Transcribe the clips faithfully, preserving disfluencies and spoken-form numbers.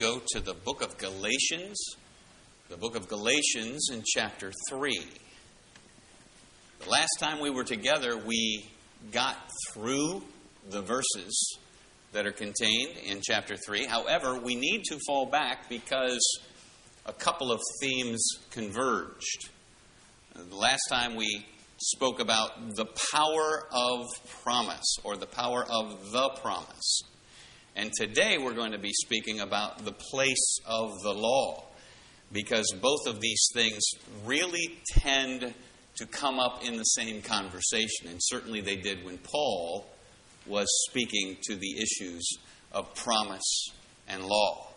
go to the book of Galatians, the book of Galatians in chapter three. The last time we were together, we got through the verses that are contained in chapter three. However, we need to fall back because a couple of themes converged. The last time we spoke about the power of promise, or the power of the promise. And today we're going to be speaking about the place of the law, because both of these things really tend to come up in the same conversation. And certainly they did when Paul was speaking to the issues of promise and law.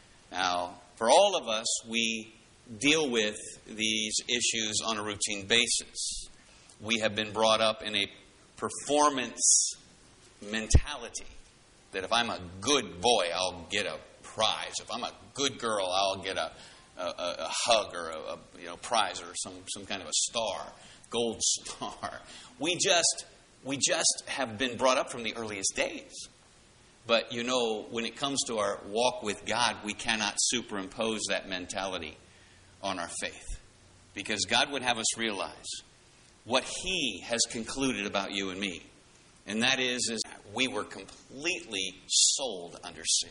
Now, for all of us, we deal with these issues on a routine basis. We have been brought up in a performance mentality that if I'm a good boy, I'll get a prize. If I'm a good girl, I'll get a, a, a hug or a, a you know prize or some, some kind of a star, gold star. We just we just have been brought up from the earliest days. But you know, when it comes to our walk with God, we cannot superimpose that mentality on our faith, because God would have us realize what He has concluded about you and me. And that is, is we were completely sold under sin.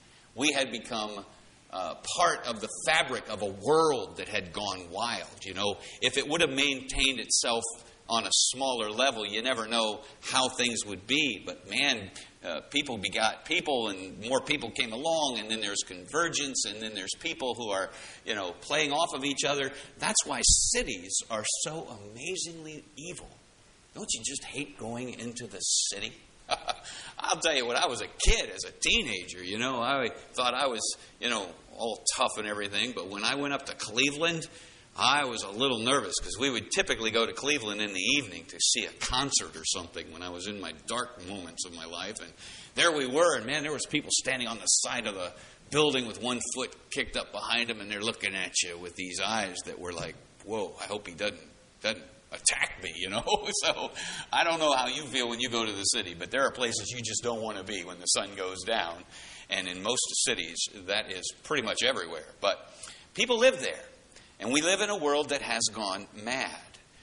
We had become uh, part of the fabric of a world that had gone wild. You know, if it would have maintained itself on a smaller level, you never know how things would be. But man, uh, people begot people, and more people came along, and then there's convergence, and then there's people who are, you know, playing off of each other. That's why cities are so amazingly evil. Don't you just hate going into the city? I'll tell you, when I was a kid, as a teenager, you know, I thought I was, you know, all tough and everything. But when I went up to Cleveland, I was a little nervous, because we would typically go to Cleveland in the evening to see a concert or something when I was in my dark moments of my life. And there we were, and man, there was people standing on the side of the building with one foot kicked up behind them, and they're looking at you with these eyes that were like, whoa, I hope he doesn't, doesn't attack me, you know. So I don't know how you feel when you go to the city, but there are places you just don't want to be when the sun goes down. And in most cities, that is pretty much everywhere. But people live there. And we live in a world that has gone mad.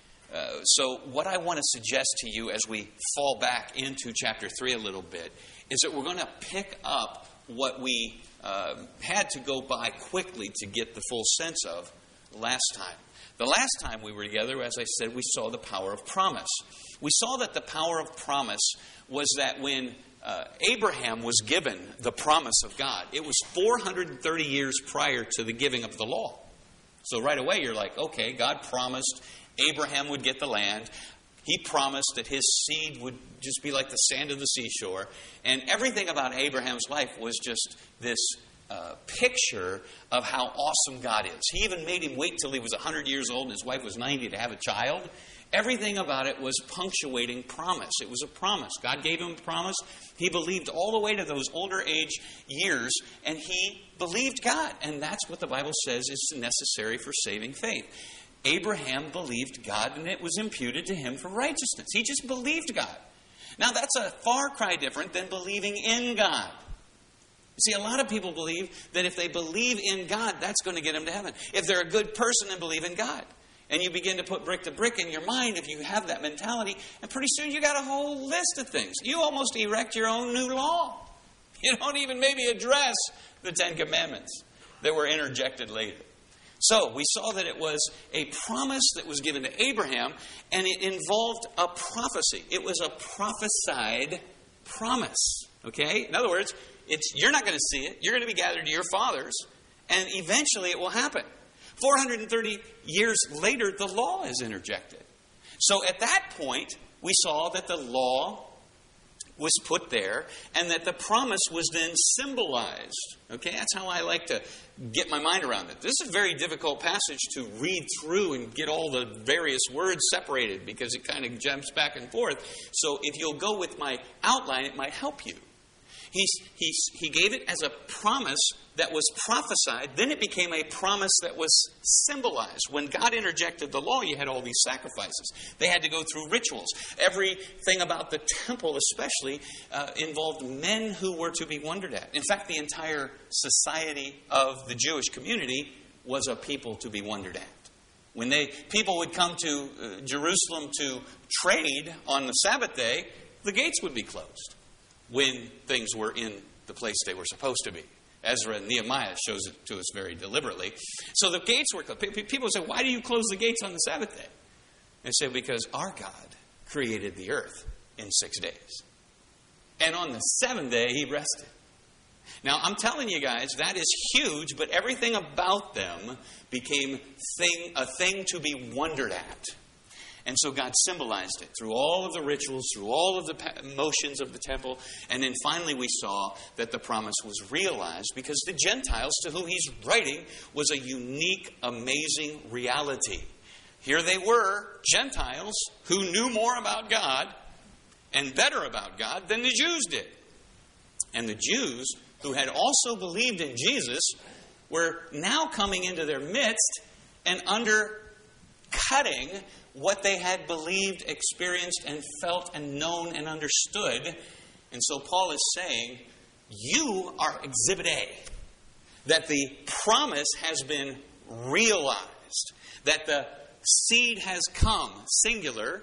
Uh, so what I want to suggest to you as we fall back into chapter three a little bit is that we're going to pick up what we uh, had to go by quickly to get the full sense of last time. The last time we were together, as I said, we saw the power of promise. We saw that the power of promise was that when uh, Abraham was given the promise of God, it was four hundred thirty years prior to the giving of the law. So right away you're like, okay, God promised Abraham would get the land. He promised that his seed would just be like the sand of the seashore. And everything about Abraham's life was just this uh, picture of how awesome God is. He even made him wait till he was one hundred years old and his wife was ninety to have a child. Everything about it was punctuating promise. It was a promise. God gave him a promise. He believed all the way to those older age years, and he believed God. And that's what the Bible says is necessary for saving faith. Abraham believed God, and it was imputed to him for righteousness. He just believed God. Now, that's a far cry different than believing in God. You see, a lot of people believe that if they believe in God, that's going to get them to heaven. If they're a good person and believe in God. And you begin to put brick to brick in your mind if you have that mentality. And pretty soon you got a whole list of things. You almost erect your own new law. You don't even maybe address the Ten Commandments that were interjected later. So we saw that it was a promise that was given to Abraham, and it involved a prophecy. It was a prophesied promise. Okay? In other words, it's you're not going to see it. You're going to be gathered to your fathers, and eventually it will happen. four hundred thirty years later, the law is interjected. So at that point, we saw that the law was put there and that the promise was then symbolized. Okay, that's how I like to get my mind around it. This is a very difficult passage to read through and get all the various words separated because it kind of jumps back and forth. So if you'll go with my outline, it might help you. He's, he's, he gave it as a promise that was prophesied. Then it became a promise that was symbolized. When God interjected the law, you had all these sacrifices. They had to go through rituals. Everything about the temple especially uh, involved men who were to be wondered at. In fact, the entire society of the Jewish community was a people to be wondered at. When they people would come to uh, Jerusalem to trade on the Sabbath day, the gates would be closed when things were in the place they were supposed to be. Ezra and Nehemiah shows it to us very deliberately. So the gates were closed. People say, why do you close the gates on the Sabbath day? They say, because our God created the earth in six days. And on the seventh day, He rested. Now, I'm telling you guys, that is huge, but everything about them became thing, a thing to be wondered at. And so God symbolized it through all of the rituals, through all of the motions of the temple. And then finally we saw that the promise was realized because the Gentiles to whom He's writing was a unique, amazing reality. Here they were, Gentiles, who knew more about God and better about God than the Jews did. And the Jews, who had also believed in Jesus, were now coming into their midst and undercutting what they had believed, experienced, and felt, and known, and understood. And so Paul is saying, you are Exhibit A. That the promise has been realized. That the seed has come, singular,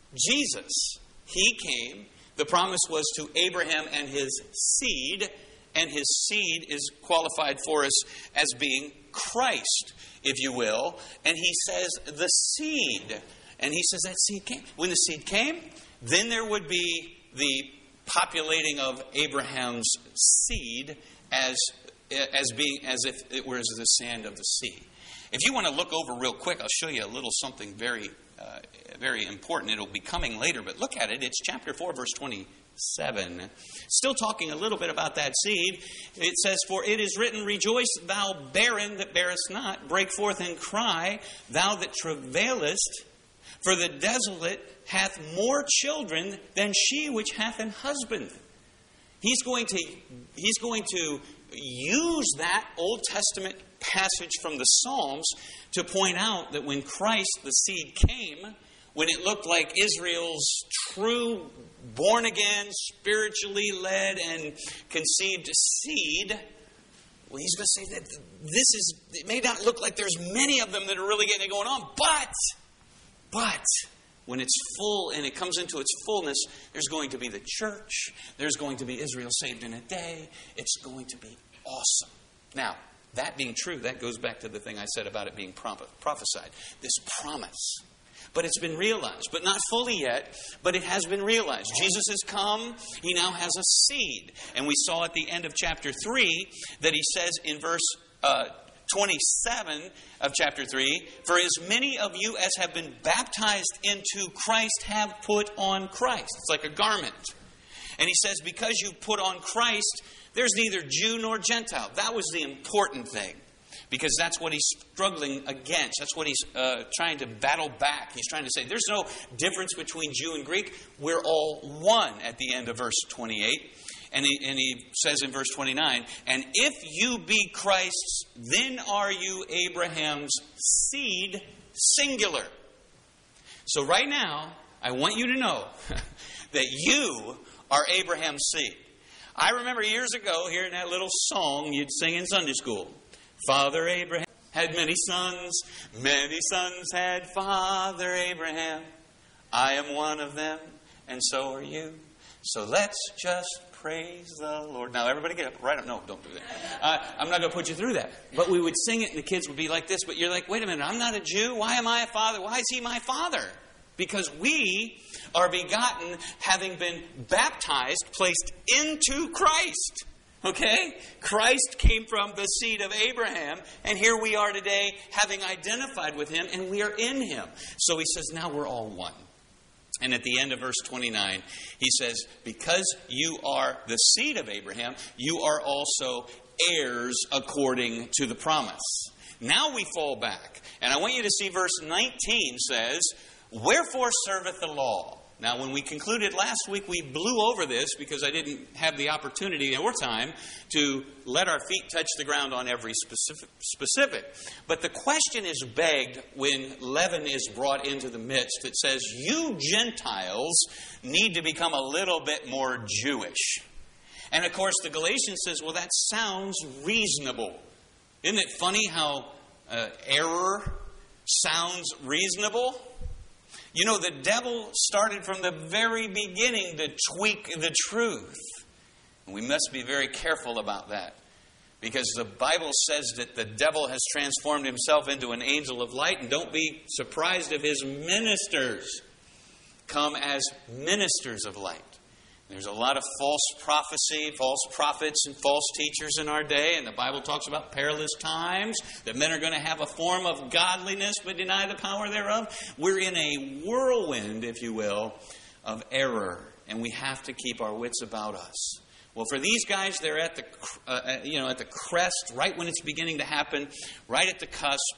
Jesus. He came. The promise was to Abraham and his seed. And his seed is qualified for us as being Christ, if you will. And he says the seed. And he says that seed came. When the seed came, then there would be the populating of Abraham's seed as, as being as if it was the sand of the sea. If you want to look over real quick, I'll show you a little something very, uh, very important. It'll be coming later, but look at it. It's chapter four, verse twenty-seven. Still talking a little bit about that seed. It says, for it is written, rejoice, thou barren that bearest not. Break forth and cry, thou that travailest. For the desolate hath more children than she which hath an husband. He's going to, he's going to use that Old Testament passage from the Psalms to point out that when Christ, the seed, came, when it looked like Israel's true, born-again, spiritually led, and conceived seed, well, he's going to say that this is, it may not look like there's many of them that are really getting it going on, but... But when it's full and it comes into its fullness, there's going to be the church. There's going to be Israel saved in a day. It's going to be awesome. Now, that being true, that goes back to the thing I said about it being prophesied. This promise. But it's been realized. But not fully yet, but it has been realized. Jesus has come. He now has a seed. And we saw at the end of chapter three that he says in verse uh, twenty-seven of chapter three, for as many of you as have been baptized into Christ have put on Christ. It's like a garment. And he says, because you put on Christ, there's neither Jew nor Gentile. That was the important thing. Because that's what he's struggling against. That's what he's uh, trying to battle back. He's trying to say, there's no difference between Jew and Greek. We're all one at the end of verse twenty-eight. And he, and he says in verse twenty-nine, and if you be Christ's, then are you Abraham's seed, singular. So right now, I want you to know that you are Abraham's seed. I remember years ago hearing that little song you'd sing in Sunday school. Father Abraham had many sons, many sons had Father Abraham. I am one of them, and so are you. So let's just praise the Lord. Now, everybody get up. Right up. No, don't do that. Uh, I'm not going to put you through that. But we would sing it, and the kids would be like this. But you're like, wait a minute, I'm not a Jew. Why am I a father? Why is he my father? Because we are begotten, having been baptized, placed into Christ. Okay? Christ came from the seed of Abraham, and here we are today, having identified with him, and we are in him. So he says, now we're all one. And at the end of verse twenty-nine, he says, because you are the seed of Abraham, you are also heirs according to the promise. Now we fall back. And I want you to see verse nineteen says, wherefore serveth the law? Now, when we concluded last week, we blew over this because I didn't have the opportunity or time to let our feet touch the ground on every specific. specific. But the question is begged when leaven is brought into the midst that says, you Gentiles need to become a little bit more Jewish. And of course, the Galatians says, well, that sounds reasonable. Isn't it funny how uh, error sounds reasonable? You know, the devil started from the very beginning to tweak the truth. And we must be very careful about that. Because the Bible says that the devil has transformed himself into an angel of light. And don't be surprised if his ministers come as ministers of light. There's a lot of false prophecy, false prophets, and false teachers in our day. And the Bible talks about perilous times, that men are going to have a form of godliness but deny the power thereof. We're in a whirlwind, if you will, of error. And we have to keep our wits about us. Well, for these guys, they're at the, uh, you know, at the crest, right when it's beginning to happen, right at the cusp.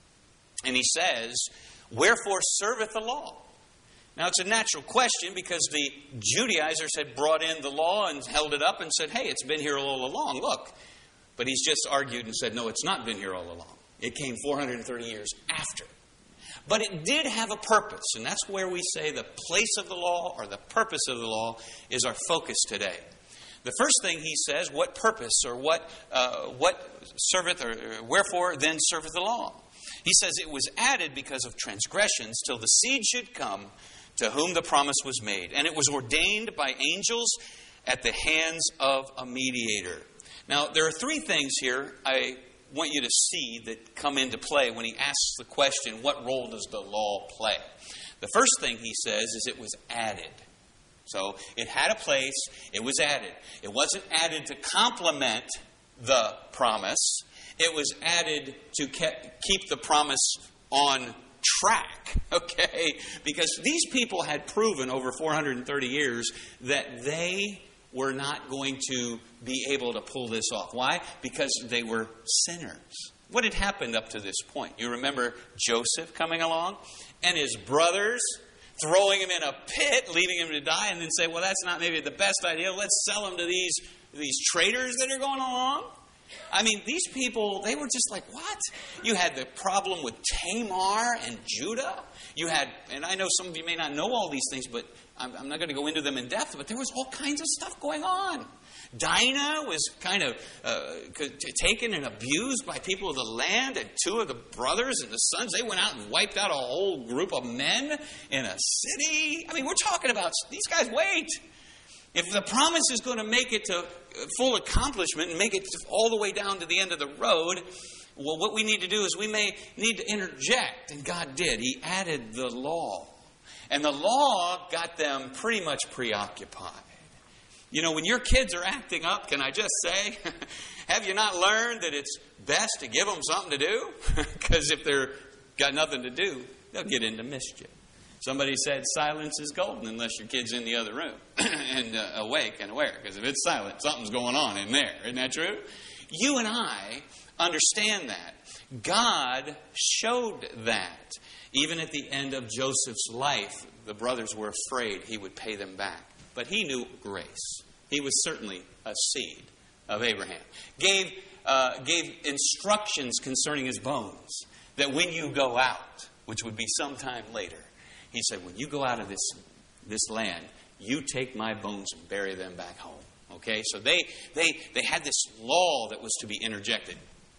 And he says, wherefore serveth the law? Now, it's a natural question because the Judaizers had brought in the law and held it up and said, hey, it's been here all along, look. But he's just argued and said, no, it's not been here all along. It came four hundred thirty years after. But it did have a purpose, and that's where we say the place of the law or the purpose of the law is our focus today. The first thing he says, what purpose or what uh, what serveth or wherefore then serveth the law? He says it was added because of transgressions till the seed should come to whom the promise was made. And it was ordained by angels at the hands of a mediator. Now, there are three things here I want you to see that come into play when he asks the question, what role does the law play? The first thing he says is it was added. So it had a place, it was added. It wasn't added to complement the promise. It was added to keep the promise on track, okay? Because these people had proven over four hundred thirty years that they were not going to be able to pull this off. Why? Because they were sinners. What had happened up to this point? You remember Joseph coming along and his brothers throwing him in a pit, leaving him to die, and then say, well, that's not maybe the best idea. Let's sell him to these, these traders that are going along. I mean, these people, they were just like, what? You had the problem with Tamar and Judah. You had, and I know some of you may not know all these things, but I'm, I'm not going to go into them in depth, but there was all kinds of stuff going on. Dinah was kind of uh, taken and abused by people of the land, and two of the brothers and the sons, they went out and wiped out a whole group of men in a city. I mean, we're talking about, these guys, wait. If the promise is going to make it to full accomplishment and make it all the way down to the end of the road, well, what we need to do is we may need to interject. And God did. He added the law. And the law got them pretty much preoccupied. You know, when your kids are acting up, can I just say, have you not learned that it's best to give them something to do? Because if they've got nothing to do, they'll get into mischief. Somebody said silence is golden unless your kid's in the other room and uh, awake and aware. Because if it's silent, something's going on in there. Isn't that true? You and I understand that. God showed that. Even at the end of Joseph's life, the brothers were afraid he would pay them back. But he knew grace. He was certainly a seed of Abraham. Gave, uh, gave instructions concerning his bones. That when you go out, which would be sometime later, he said, when you go out of this, this land, you take my bones and bury them back home. Okay? So they, they, they had this law that was to be interjected.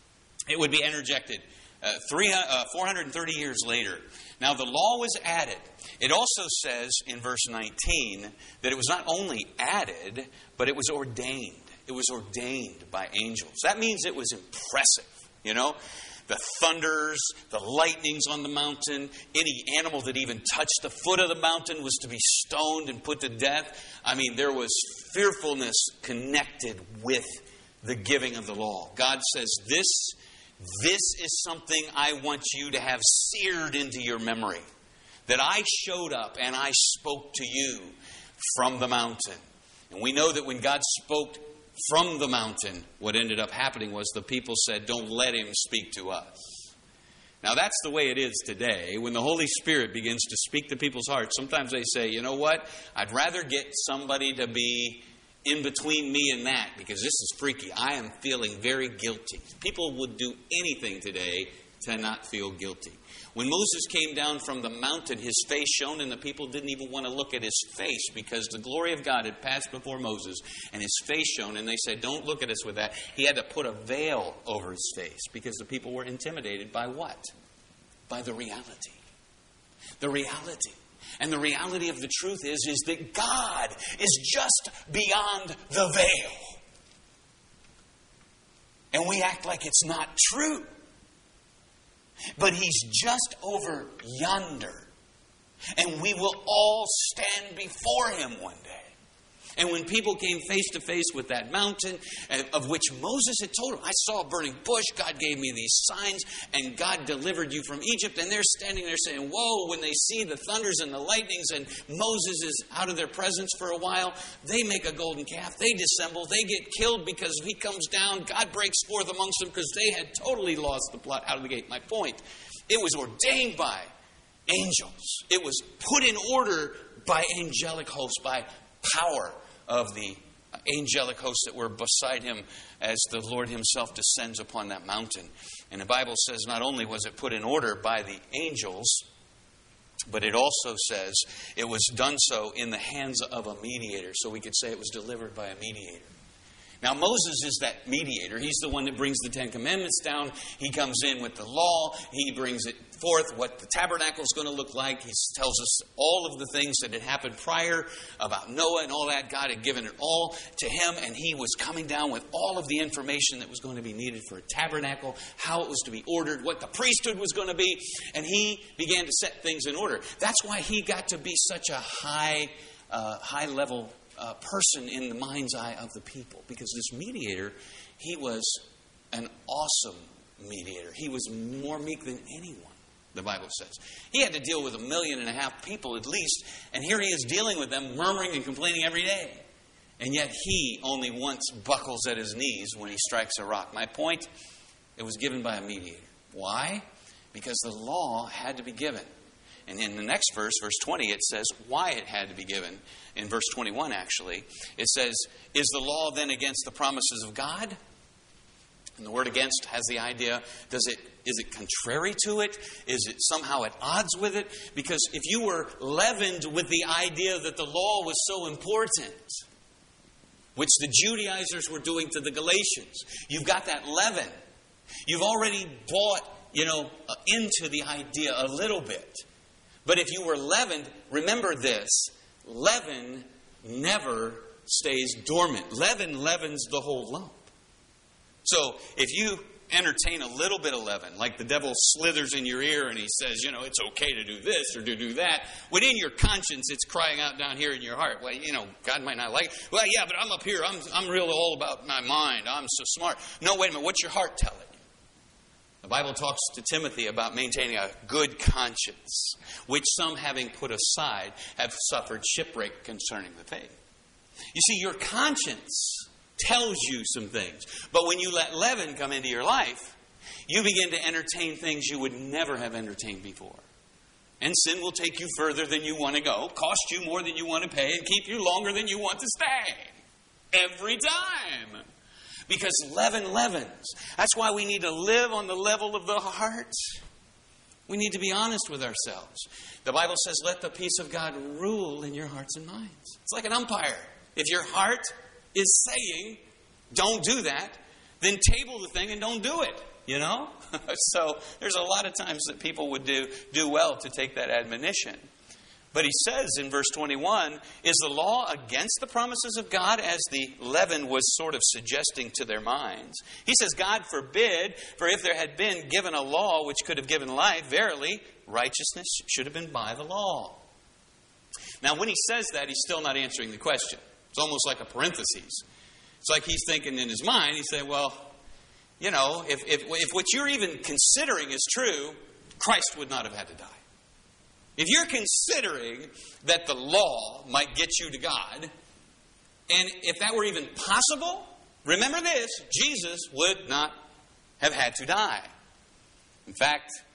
It would be interjected uh, three, uh, four hundred thirty years later. Now, the law was added. It also says in verse nineteen that it was not only added, but it was ordained. It was ordained by angels. That means it was impressive, you know? The thunders, the lightnings on the mountain, any animal that even touched the foot of the mountain was to be stoned and put to death. I mean, there was fearfulness connected with the giving of the law. God says, this, this is something I want you to have seared into your memory. That I showed up and I spoke to you from the mountain. And we know that when God spoke from the mountain, what ended up happening was the people said, don't let him speak to us. Now, that's the way it is today. When the Holy Spirit begins to speak to people's hearts, sometimes they say, you know what? I'd rather get somebody to be in between me and that because this is freaky. I am feeling very guilty. People would do anything today to not feel guilty. When Moses came down from the mountain, his face shone, and the people didn't even want to look at his face because the glory of God had passed before Moses, and his face shone, and they said, don't look at us with that. He had to put a veil over his face because the people were intimidated by what? By the reality. The reality. And the reality of the truth is, is that God is just beyond the veil. And we act like it's not true. But He's just over yonder. And we will all stand before Him one day. And when people came face to face with that mountain, of which Moses had told them, I saw a burning bush, God gave me these signs, and God delivered you from Egypt. And they're standing there saying, whoa, when they see the thunders and the lightnings, and Moses is out of their presence for a while, they make a golden calf, they dissemble, they get killed because He comes down, God breaks forth amongst them because they had totally lost the plot out of the gate. My point, it was ordained by angels. It was put in order by angelic hosts, by power of the angelic hosts that were beside Him as the Lord Himself descends upon that mountain. And the Bible says not only was it put in order by the angels, but it also says it was done so in the hands of a mediator. So we could say it was delivered by a mediator. Now, Moses is that mediator. He's the one that brings the Ten Commandments down. He comes in with the law. He brings it forth, what the tabernacle is going to look like. He tells us all of the things that had happened prior about Noah and all that. God had given it all to him, and he was coming down with all of the information that was going to be needed for a tabernacle, how it was to be ordered, what the priesthood was going to be, and he began to set things in order. That's why he got to be such a high, uh, high-level Uh, person in the mind's eye of the people. Because this mediator, he was an awesome mediator. He was more meek than anyone, the Bible says. He had to deal with a million and a half people at least, and here he is dealing with them, murmuring and complaining every day. And yet he only once buckles at his knees when he strikes a rock. My point, it was given by a mediator. Why? Because the law had to be given. And in the next verse, verse twenty, it says why it had to be given. In verse twenty-one, actually, it says, is the law then against the promises of God? And the word against has the idea, does it, is it contrary to it? Is it somehow at odds with it? Because if you were leavened with the idea that the law was so important, which the Judaizers were doing to the Galatians, you've got that leaven. You've already bought, you know, into the idea a little bit. But if you were leavened, remember this, leaven never stays dormant. Leaven leavens the whole lump. So if you entertain a little bit of leaven, like the devil slithers in your ear and he says, you know, it's okay to do this or to do that, within your conscience it's crying out down here in your heart, well, you know, God might not like it. Well, yeah, but I'm up here. I'm, I'm really all about my mind. I'm so smart. No, wait a minute. What's your heart telling you? The Bible talks to Timothy about maintaining a good conscience, which some, having put aside, have suffered shipwreck concerning the faith. You see, your conscience tells you some things. But when you let leaven come into your life, you begin to entertain things you would never have entertained before. And sin will take you further than you want to go, cost you more than you want to pay, and keep you longer than you want to stay. Every time. Because leaven leavens. That's why we need to live on the level of the heart. We need to be honest with ourselves. The Bible says, let the peace of God rule in your hearts and minds. It's like an umpire. If your heart is saying, don't do that, then table the thing and don't do it. You know? So there's a lot of times that people would do, do well to take that admonition. But he says in verse twenty-one, is the law against the promises of God, as the leaven was sort of suggesting to their minds? He says, God forbid, for if there had been given a law which could have given life, verily, righteousness should have been by the law. Now, when he says that, he's still not answering the question. It's almost like a parenthesis. It's like he's thinking in his mind, he's saying, well, you know, if, if, if what you're even considering is true, Christ would not have had to die. If you're considering that the law might get you to God, and if that were even possible, remember this, Jesus would not have had to die. In fact,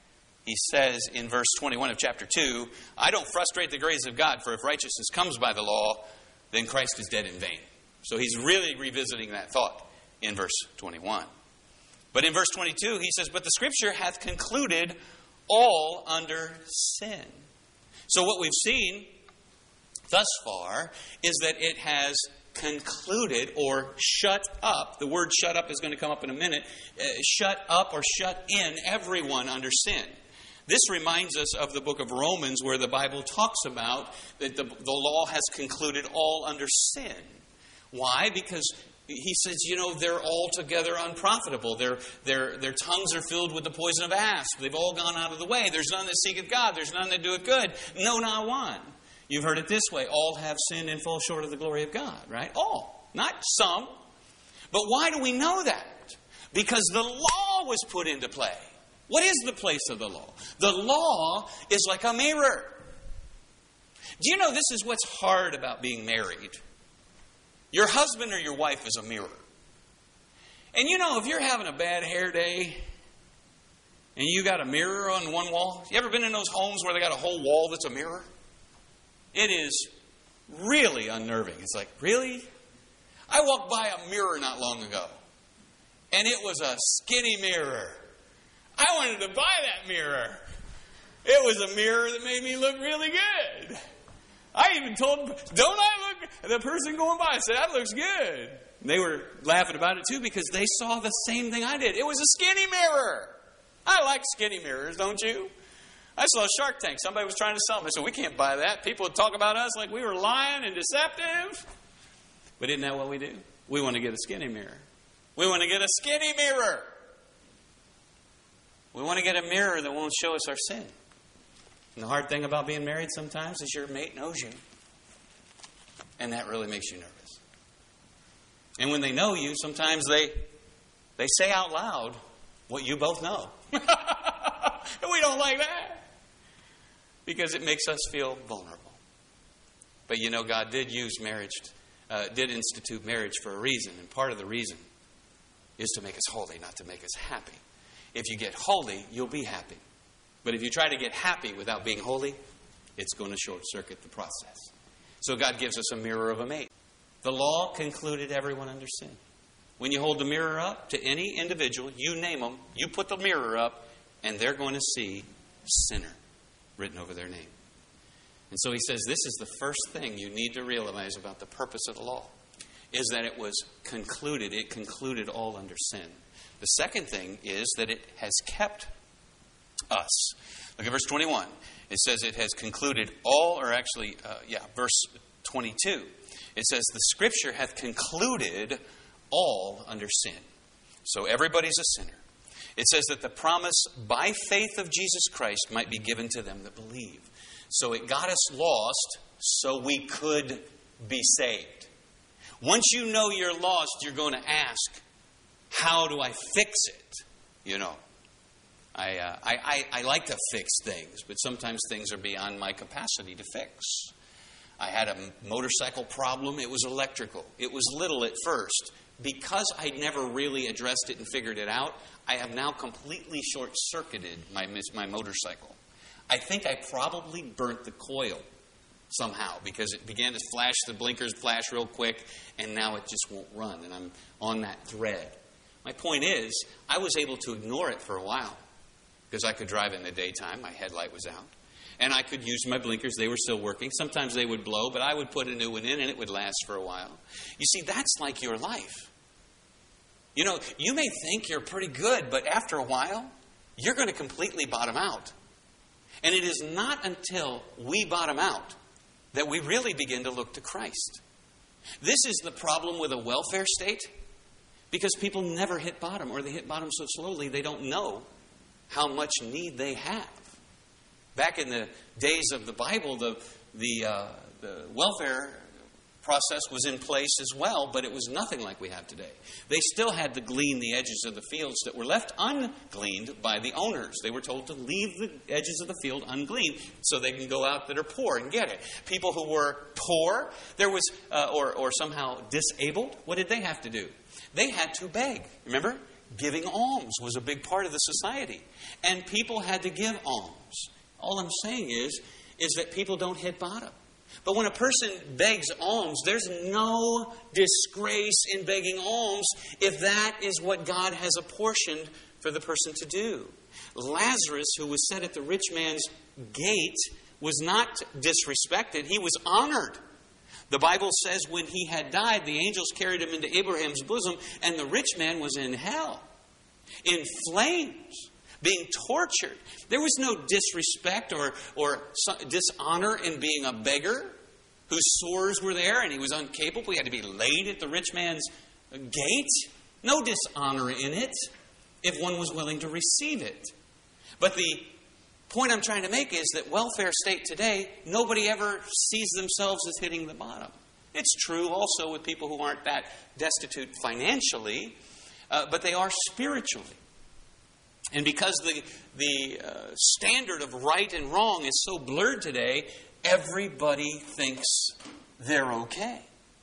he says in verse twenty-one of chapter two, I don't frustrate the grace of God, for if righteousness comes by the law, then Christ is dead in vain. So he's really revisiting that thought in verse twenty-one. But in verse twenty-two, he says, but the Scripture hath concluded all under sin. So what we've seen thus far is that it has concluded or shut up. The word shut up is going to come up in a minute. Uh, shut up or shut in everyone under sin. This reminds us of the book of Romans, where the Bible talks about that the, the law has concluded all under sin. Why? Because he says, you know, they're altogether unprofitable. Their, their, their tongues are filled with the poison of asp. They've all gone out of the way. There's none that seeketh God. There's none that doeth good. No, not one. You've heard it this way. All have sinned and fall short of the glory of God, right? All. Not some. But why do we know that? Because the law was put into play. What is the place of the law? The law is like a mirror. Do you know this is what's hard about being married? Your husband or your wife is a mirror. And you know, if you're having a bad hair day and you got a mirror on one wall, you ever been in those homes where they got a whole wall that's a mirror? It is really unnerving. It's like, really? I walked by a mirror not long ago, and it was a skinny mirror. I wanted to buy that mirror. It was a mirror that made me look really good. I even told them, don't I look? The person going by said, that looks good. And they were laughing about it too because they saw the same thing I did. It was a skinny mirror. I like skinny mirrors, don't you? I saw Shark Tank. Somebody was trying to sell them. I said, we can't buy that. People would talk about us like we were lying and deceptive. But isn't that what we do? We want to get a skinny mirror. We want to get a skinny mirror. We want to get a mirror that won't show us our sin. And the hard thing about being married sometimes is your mate knows you. And that really makes you nervous. And when they know you, sometimes they they say out loud what you both know. And we don't like that. Because it makes us feel vulnerable. But you know, God did use marriage, uh, did institute marriage for a reason. And part of the reason is to make us holy, not to make us happy. If you get holy, you'll be happy. But if you try to get happy without being holy, it's going to short-circuit the process. So God gives us a mirror of a mate. The law concluded everyone under sin. When you hold the mirror up to any individual, you name them, you put the mirror up, and they're going to see sinner written over their name. And so he says this is the first thing you need to realize about the purpose of the law, is that it was concluded. It concluded all under sin. The second thing is that it has kept us. Look at verse twenty-one. It says it has concluded all, or actually, uh, yeah, verse twenty-two. It says the Scripture hath concluded all under sin. So everybody's a sinner. It says that the promise by faith of Jesus Christ might be given to them that believe. So it got us lost so we could be saved. Once you know you're lost, you're going to ask, how do I fix it? You know, I, uh, I, I, I like to fix things, but sometimes things are beyond my capacity to fix. I had a motorcycle problem. It was electrical. It was little at first. Because I never really addressed it and figured it out, I have now completely short-circuited my, my motorcycle. I think I probably burnt the coil somehow because it began to flash, the blinkers flash real quick, and now it just won't run, and I'm on that thread. My point is, I was able to ignore it for a while because I could drive in the daytime. My headlight was out. And I could use my blinkers. They were still working. Sometimes they would blow, but I would put a new one in and it would last for a while. You see, that's like your life. You know, you may think you're pretty good, but after a while, you're going to completely bottom out. And it is not until we bottom out that we really begin to look to Christ. This is the problem with a welfare state, because people never hit bottom, or they hit bottom so slowly they don't know how much need they have. Back in the days of the Bible, the the, uh, the welfare process was in place as well, but it was nothing like we have today. They still had to glean the edges of the fields that were left ungleaned by the owners. They were told to leave the edges of the field ungleaned so they can go out that are poor and get it. People who were poor, there was uh, or or somehow disabled, what did they have to do? They had to beg. Remember? giving alms was a big part of the society. And people had to give alms. All I'm saying is, is that people don't hit bottom. But when a person begs alms, there's no disgrace in begging alms if that is what God has apportioned for the person to do. Lazarus, who was set at the rich man's gate, was not disrespected. He was honored. The Bible says when he had died, the angels carried him into Abraham's bosom, and the rich man was in hell, in flames, being tortured. There was no disrespect or, or dishonor in being a beggar whose sores were there and he was incapable. He had to be laid at the rich man's gate. No dishonor in it if one was willing to receive it. But the point I'm trying to make is that welfare state today, nobody ever sees themselves as hitting the bottom. It's true also with people who aren't that destitute financially, uh, but they are spiritually. And because the, the uh, standard of right and wrong is so blurred today, everybody thinks they're okay.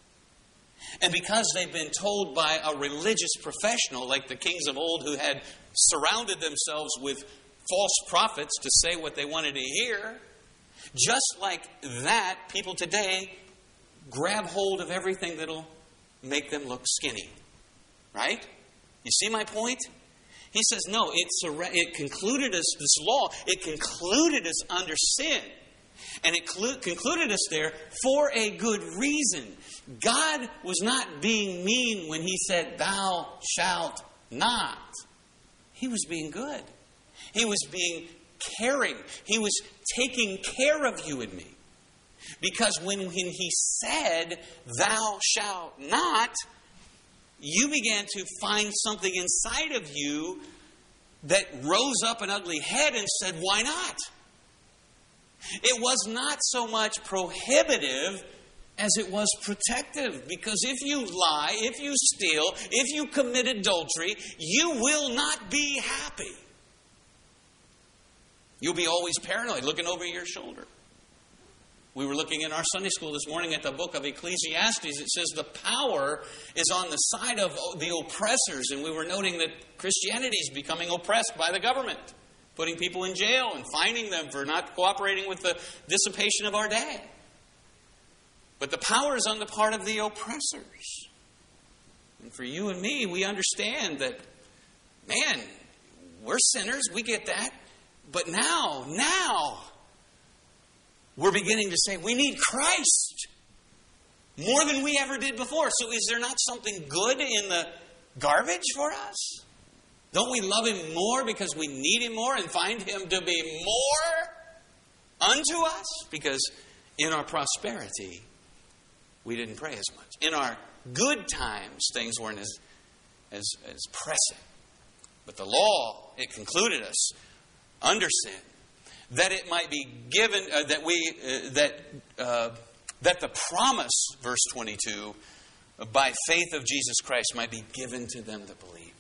And because they've been told by a religious professional, like the kings of old who had surrounded themselves with false prophets to say what they wanted to hear, just like that, people today grab hold of everything that'll make them look skinny. Right? You see my point? He says, no, it's a, it concluded us, this law, it concluded us under sin. And it clu- concluded us there for a good reason. God was not being mean when he said, thou shalt not. He was being good. He was being caring. He was taking care of you and me. Because when, when he said, thou shalt not, you began to find something inside of you that rose up an ugly head and said, why not? It was not so much prohibitive as it was protective. Because if you lie, if you steal, if you commit adultery, you will not be happy. You'll be always paranoid, looking over your shoulder. We were looking in our Sunday school this morning at the book of Ecclesiastes. It says the power is on the side of the oppressors. And we were noting that Christianity is becoming oppressed by the government, putting people in jail and fining them for not cooperating with the dissipation of our day. But the power is on the part of the oppressors. And for you and me, we understand that, man, we're sinners. We get that. But now, now, we're beginning to say we need Christ more than we ever did before. So is there not something good in the garbage for us? Don't we love Him more because we need Him more and find Him to be more unto us? Because in our prosperity, we didn't pray as much. In our good times, things weren't as, as, as pressing. But the law, it concluded us under sin, that it might be given, uh, that we, uh, that uh, that the promise, verse twenty-two, uh, by faith of Jesus Christ might be given to them that believe.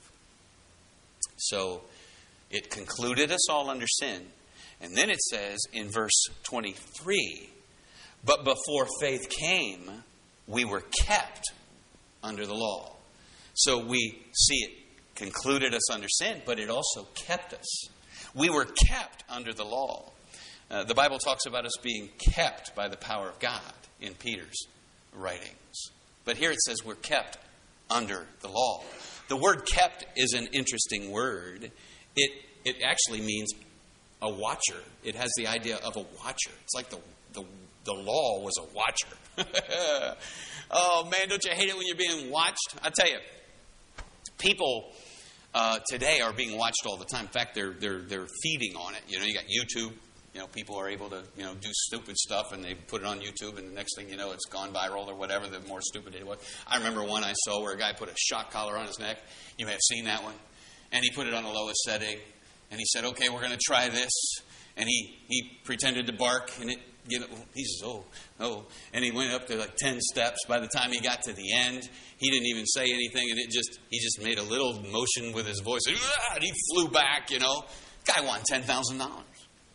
So it concluded us all under sin. And then it says in verse twenty-three, but before faith came, we were kept under the law. So we see it concluded us under sin, but it also kept us. We were kept under the law. Uh, the Bible talks about us being kept by the power of God in Peter's writings. But here it says we're kept under the law. The word kept is an interesting word. It it actually means a watcher. It has the idea of a watcher. It's like the the, the law was a watcher. Oh, man, don't you hate it when you're being watched? I tell you, people uh, today are being watched all the time. In fact, they're they're they're feeding on it. You know, you got YouTube. You know, people are able to, you know, do stupid stuff and they put it on YouTube and the next thing you know, it's gone viral or whatever, the more stupid it was. I remember one I saw where a guy put a shock collar on his neck. You may have seen that one. And he put it on the lowest setting. And he said, okay, we're going to try this. And he, he pretended to bark and it, you know, he says, oh, oh. And he went up to like ten steps. By the time he got to the end, he didn't even say anything. And it just, he just made a little motion with his voice. And he flew back, you know. Guy won ten thousand dollars.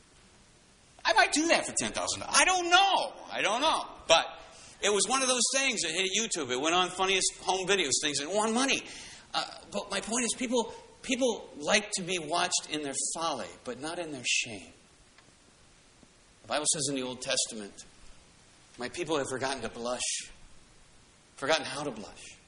I might do that for ten thousand dollars. I don't know. I don't know. But it was one of those things that hit YouTube. It went on funniest home videos things and it won money. Uh, but my point is people, people like to be watched in their folly, but not in their shame. The Bible says in the Old Testament, my people have forgotten to blush, forgotten how to blush.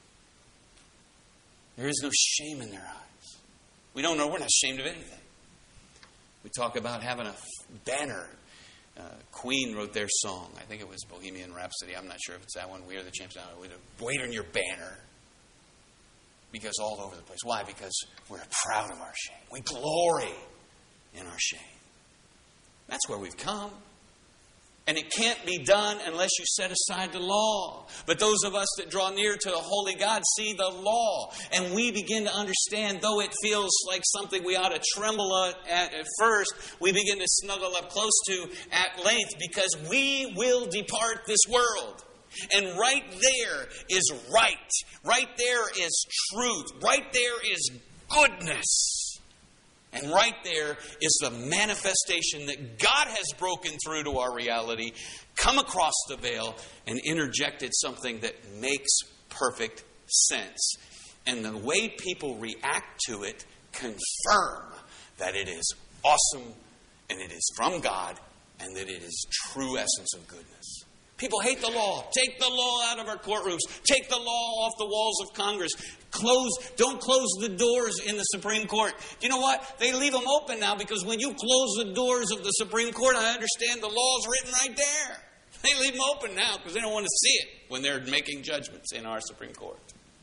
There is no shame in their eyes. We don't know, we're not ashamed of anything. We talk about having a banner. Uh, Queen wrote their song. I think it was Bohemian Rhapsody. I'm not sure if it's that one. We Are the Champions. Wait on your banner. Because all over the place. Why? Because we're proud of our shame. We glory in our shame. That's where we've come. And it can't be done unless you set aside the law. But those of us that draw near to the holy God see the law. And we begin to understand, though it feels like something we ought to tremble at at first, we begin to snuggle up close to at length, because we will depart this world. And right there is right. Right there is truth. Right there is goodness. And right there is the manifestation that God has broken through to our reality, come across the veil, and interjected something that makes perfect sense. And the way people react to it confirm that it is awesome, and it is from God, and that it is true essence of goodness. People hate the law. Take the law out of our courtrooms. Take the law off the walls of Congress. Close, don't close the doors in the Supreme Court. Do you know what? They leave them open now, because when you close the doors of the Supreme Court, I understand the law is written right there. They leave them open now because they don't want to see it when they're making judgments in our Supreme Court.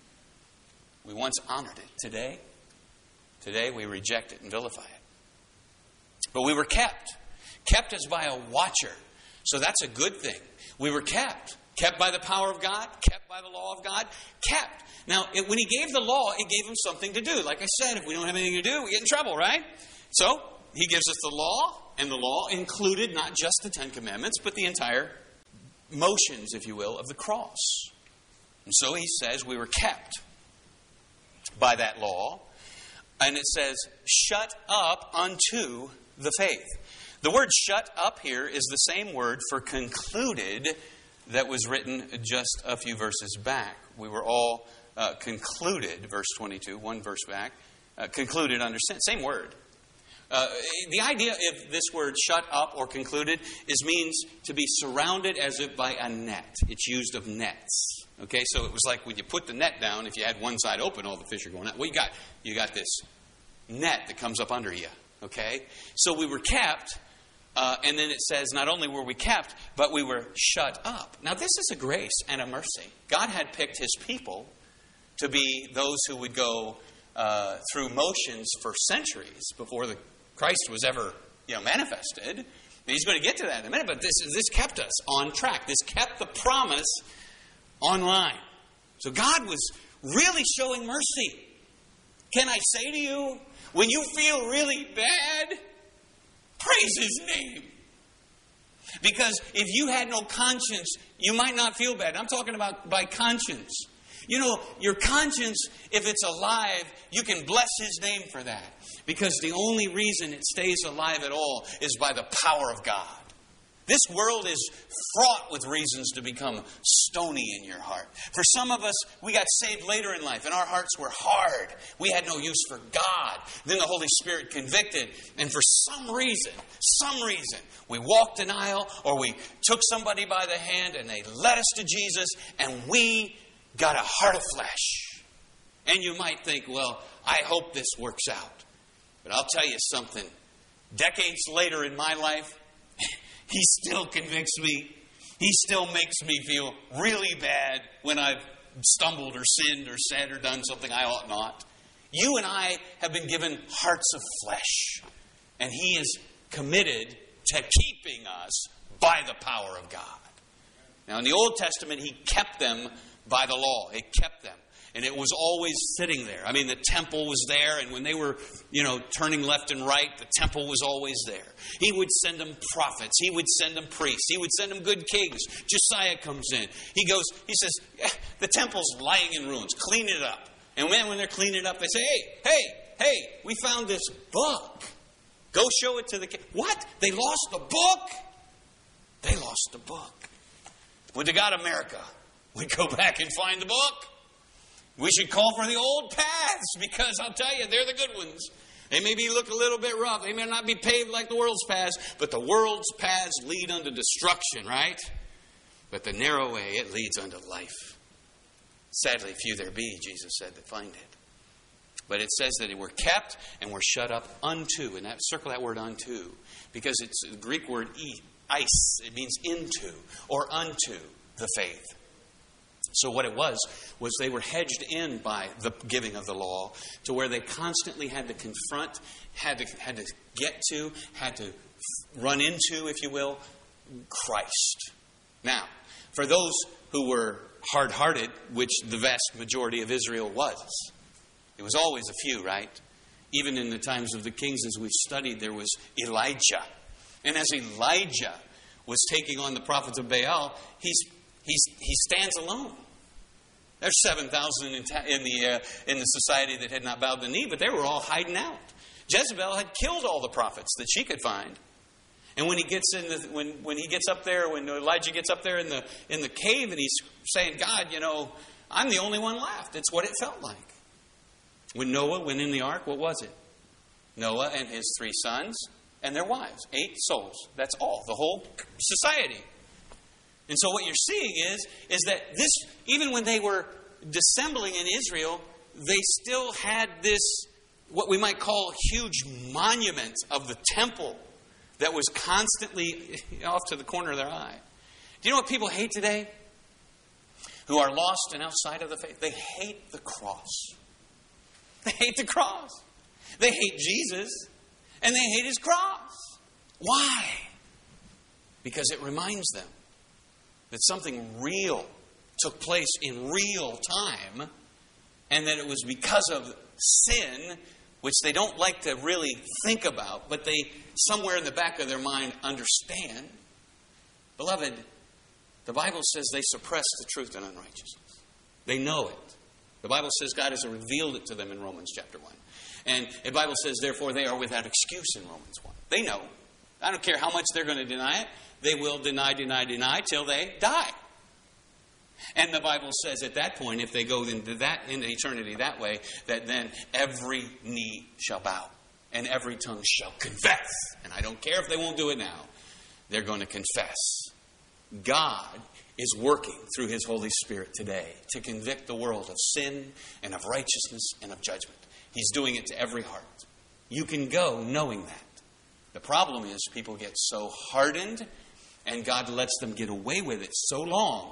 We once honored it. Today, today we reject it and vilify it. But we were kept. Kept as by a watcher. So that's a good thing. We were kept. Kept by the power of God. Kept by the law of God. Kept. Now, it, when He gave the law, it gave Him something to do. Like I said, if we don't have anything to do, we get in trouble, right? So, He gives us the law. And the law included not just the Ten Commandments, but the entire motions, if you will, of the cross. And so He says we were kept by that law. And it says, shut up unto the faith. The word shut up here is the same word for concluded that was written just a few verses back. We were all uh, concluded, verse twenty-two, one verse back, uh, concluded under sin. Same word. Uh, the idea of this word shut up or concluded is means to be surrounded as if by a net. It's used of nets. Okay, so it was like when you put the net down, if you had one side open, all the fish are going out. Well, you got, you got this net that comes up under you. Okay, so we were kept. Uh, and then it says, not only were we kept, but we were shut up. Now, this is a grace and a mercy. God had picked His people to be those who would go uh, through motions for centuries before the Christ was ever, you know, manifested. And He's going to get to that in a minute. But this this kept us on track. This kept the promise online. So God was really showing mercy. Can I say to you, when you feel really bad, praise His name. Because if you had no conscience, you might not feel bad. I'm talking about by conscience. You know, your conscience, if it's alive, you can bless His name for that. Because the only reason it stays alive at all is by the power of God. This world is fraught with reasons to become stony in your heart. For some of us, we got saved later in life, and our hearts were hard. We had no use for God. Then the Holy Spirit convicted, and for some reason, some reason, we walked an aisle, or we took somebody by the hand, and they led us to Jesus, and we got a heart of flesh. And you might think, well, I hope this works out. But I'll tell you something. Decades later in my life, He still convicts me. He still makes me feel really bad when I've stumbled or sinned or said or done something I ought not. You and I have been given hearts of flesh. And He is committed to keeping us by the power of God. Now in the Old Testament, He kept them by the law. He kept them. And it was always sitting there. I mean, the temple was there, and when they were, you know, turning left and right, the temple was always there. He would send them prophets. He would send them priests. He would send them good kings. Josiah comes in. He goes, he says, eh, the temple's lying in ruins. Clean it up. And when, when they're cleaning it up, they say, hey, hey, hey, we found this book. Go show it to the king. What? They lost the book? They lost the book. Would to God America, we'd go back and find the book. We should call for the old paths because I'll tell you, they're the good ones. They may be look a little bit rough. They may not be paved like the world's paths, but the world's paths lead unto destruction, right? But the narrow way, it leads unto life. Sadly, few there be, Jesus said, that find it. But it says that we're kept and we're shut up unto. And that, circle that word unto. Because it's the Greek word eis. It means into or unto the faith. So what it was, was they were hedged in by the giving of the law to where they constantly had to confront, had to, had to get to, had to run into, if you will, Christ. Now, for those who were hard-hearted, which the vast majority of Israel was, it was always a few, right? Even in the times of the kings, as we've studied, there was Elijah. And as Elijah was taking on the prophets of Baal, he's, he's, he stands alone. There's seven thousand in, ta- in, the, uh, in the society that had not bowed the knee, but they were all hiding out. Jezebel had killed all the prophets that she could find. And when he gets in the, when, when he gets up there, when Elijah gets up there in the in the cave and he's saying, God, you know, I'm the only one left. It's what it felt like. When Noah went in the ark, what was it? Noah and his three sons and their wives. Eight souls. That's all. The whole society. And so what you're seeing is, is that this, even when they were dissembling in Israel, they still had this, what we might call huge monument of the temple that was constantly off to the corner of their eye. Do you know what people hate today? Who are lost and outside of the faith? They hate the cross. They hate the cross. They hate Jesus. And they hate His cross. Why? Because it reminds them that something real took place in real time, and that it was because of sin, which they don't like to really think about, but they, somewhere in the back of their mind, understand. Beloved, the Bible says they suppress the truth and unrighteousness. They know it. The Bible says God has revealed it to them in Romans chapter one. And the Bible says, therefore, they are without excuse in Romans one. They know. I don't care how much they're going to deny it. They will deny, deny, deny till they die. And the Bible says at that point, if they go into that into eternity that way, that then every knee shall bow and every tongue shall confess. And I don't care if they won't do it now. They're going to confess. God is working through His Holy Spirit today to convict the world of sin and of righteousness and of judgment. He's doing it to every heart. You can go knowing that. The problem is people get so hardened and God lets them get away with it so long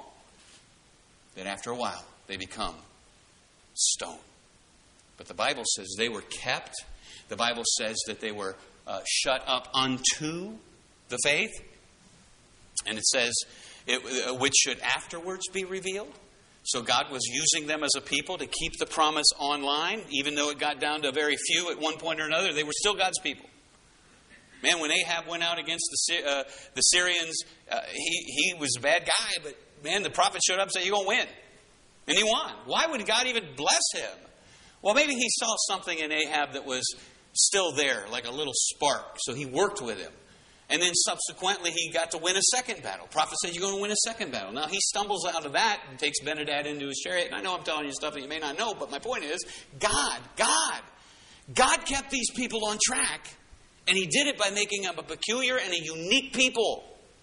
that after a while they become stone. But the Bible says they were kept. The Bible says that they were uh, shut up unto the faith. And it says, it, uh, which should afterwards be revealed. So God was using them as a people to keep the promise online. Even though it got down to very few at one point or another, they were still God's people. Man, when Ahab went out against the uh, the Syrians, uh, he, he was a bad guy, but man, the prophet showed up and said, you're going to win. And he won. Why would God even bless him? Well, maybe he saw something in Ahab that was still there, like a little spark. So he worked with him. And then subsequently, he got to win a second battle. Prophet said, you're going to win a second battle. Now, he stumbles out of that and takes Benadad into his chariot. And I know I'm telling you stuff that you may not know, but my point is, God, God, God kept these people on track. And He did it by making them a peculiar and a unique people.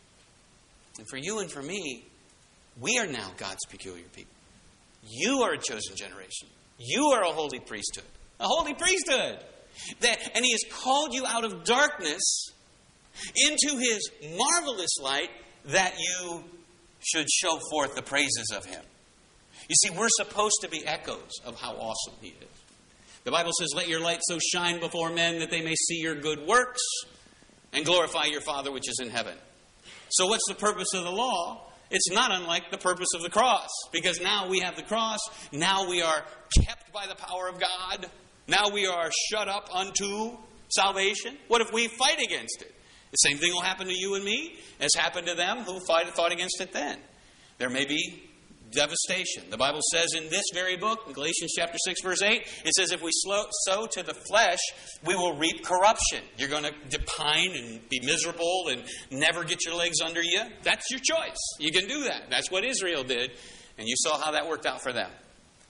And for you and for me, we are now God's peculiar people. You are a chosen generation. You are a holy priesthood. A holy priesthood. That, and He has called you out of darkness into His marvelous light that you should show forth the praises of Him. You see, we're supposed to be echoes of how awesome He is. The Bible says, let your light so shine before men that they may see your good works and glorify your Father which is in heaven. So what's the purpose of the law? It's not unlike the purpose of the cross. Because now we have the cross. Now we are kept by the power of God. Now we are shut up unto salvation. What if we fight against it? The same thing will happen to you and me as happened to them who fight, fought against it then. There may be devastation. The Bible says in this very book, in Galatians chapter six, verse eight, it says if we sow to the flesh, we will reap corruption. You're going to pine and be miserable and never get your legs under you. That's your choice. You can do that. That's what Israel did. And you saw how that worked out for them.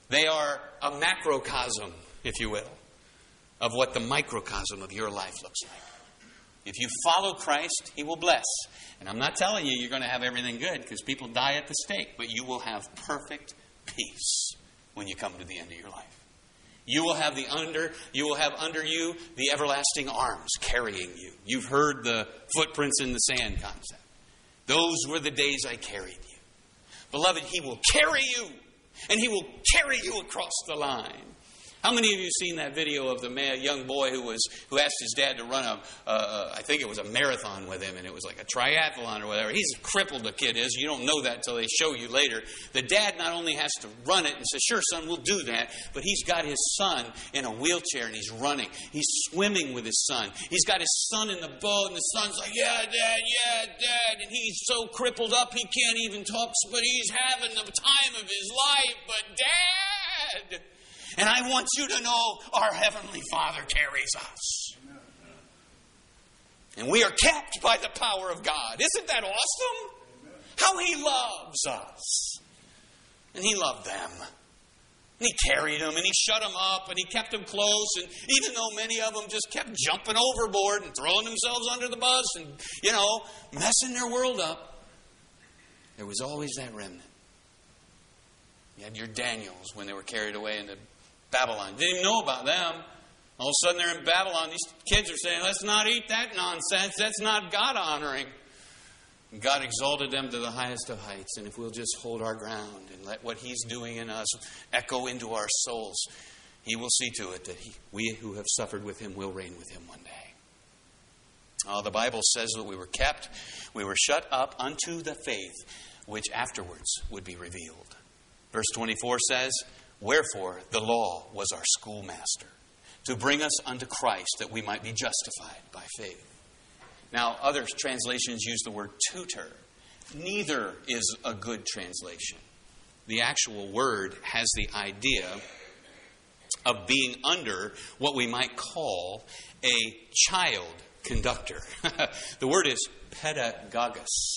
They are a macrocosm, if you will, of what the microcosm of your life looks like. If you follow Christ, He will bless. And I'm not telling you you're going to have everything good, because people die at the stake, but you will have perfect peace when you come to the end of your life. You will have the under, you will have under you the everlasting arms carrying you. You've heard the footprints in the sand concept. Those were the days I carried you. Beloved, He will carry you, and He will carry you across the line. How many of you have seen that video of the man, young boy who was who asked his dad to run a, uh, I think it was a marathon with him, and it was like a triathlon or whatever. He's crippled, the kid is. You don't know that until they show you later. The dad not only has to run it and says, sure, son, we'll do that, but he's got his son in a wheelchair, and he's running. He's swimming with his son. He's got his son in the boat, and the son's like, yeah, Dad, yeah, Dad. And he's so crippled up he can't even talk, but he's having the time of his life. But Dad... And I want you to know our Heavenly Father carries us. And we are kept by the power of God. Isn't that awesome? How He loves us. And He loved them. And He carried them, and He shut them up, and He kept them close. And even though many of them just kept jumping overboard and throwing themselves under the bus and, you know, messing their world up, there was always that remnant. You had your Daniels when they were carried away into Babylon. Didn't even know about them. All of a sudden they're in Babylon. These kids are saying, let's not eat that nonsense. That's not God honoring. And God exalted them to the highest of heights. And if we'll just hold our ground and let what He's doing in us echo into our souls, He will see to it that he, we who have suffered with Him will reign with Him one day. Oh, the Bible says that we were kept, we were shut up unto the faith which afterwards would be revealed. Verse twenty-four says, wherefore the law was our schoolmaster, to bring us unto Christ, that we might be justified by faith. Now, other translations use the word tutor. Neither is a good translation. The actual word has the idea of being under what we might call a child conductor. The word is pedagogus.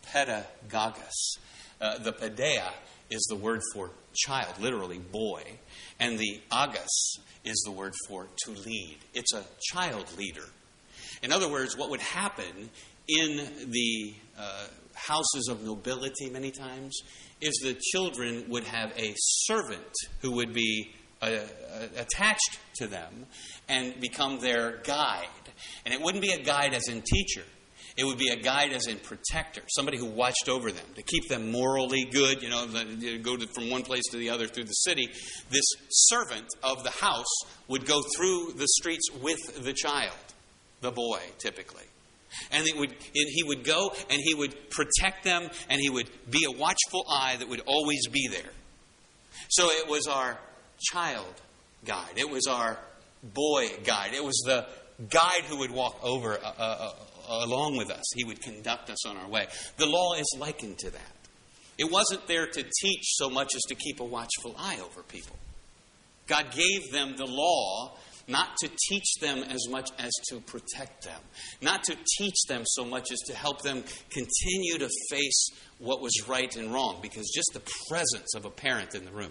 Pedagogus. Uh, the pedea is the word for child, literally boy. And the agus is the word for to lead. It's a child leader. In other words, what would happen in the uh, houses of nobility many times is the children would have a servant who would be uh, uh, attached to them and become their guide. And it wouldn't be a guide as in teacher. It would be a guide as in protector, somebody who watched over them, to keep them morally good, you know, to go to, from one place to the other through the city. This servant of the house would go through the streets with the child, the boy, typically. And it would, and he would go and he would protect them, and he would be a watchful eye that would always be there. So it was our child guide. It was our boy guide. It was the guide who would walk over uh, uh, along with us. He would conduct us on our way. The law is likened to that. It wasn't there to teach so much as to keep a watchful eye over people. God gave them the law not to teach them as much as to protect them. Not to teach them so much as to help them continue to face what was right and wrong. Because just the presence of a parent in the room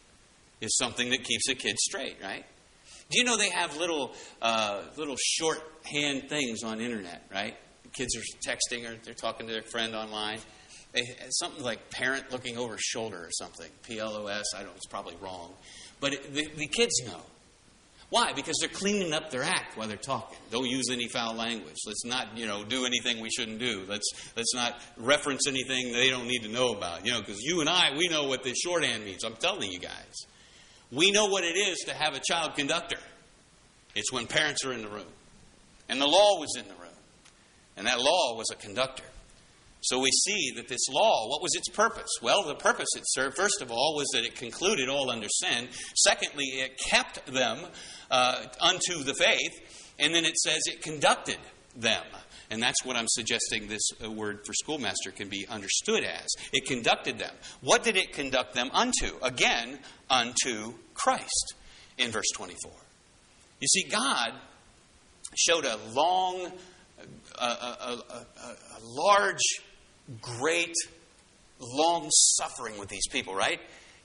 is something that keeps a kid straight, right? Do you know they have little uh, little shorthand things on internet, right? Kids are texting or they're talking to their friend online. They, something like parent looking over shoulder or something. P L O S, I don't know, it's probably wrong. But it, the, the kids know. Why? Because they're cleaning up their act while they're talking. Don't use any foul language. Let's not, you know, do anything we shouldn't do. Let's let's not reference anything they don't need to know about. You know, because you and I, we know what this shorthand means. I'm telling you guys. We know what it is to have a child conductor. It's when parents are in the room. And the law was in the room. And that law was a conductor. So we see that this law, what was its purpose? Well, the purpose it served, first of all, was that it concluded all under sin. Secondly, it kept them uh, unto the faith. And then it says it conducted them. And that's what I'm suggesting this word for schoolmaster can be understood as. It conducted them. What did it conduct them unto? Again, unto Christ in verse twenty-four. You see, God showed a long, a, a, a, a, a large, great, long suffering with these people, right?